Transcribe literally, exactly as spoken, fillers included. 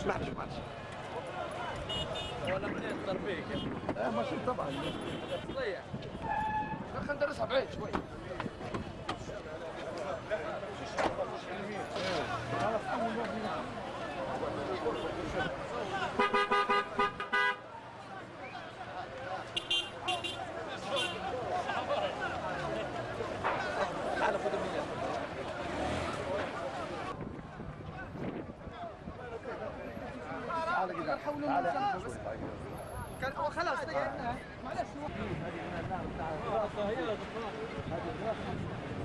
معلش معلش. ولا منين الضربيك؟ اه ماشي طبعا. تضيع. خلينا ندرسها بعيد شوي. تعال خذ مني. تعال كذا تعال كان خلاص معلش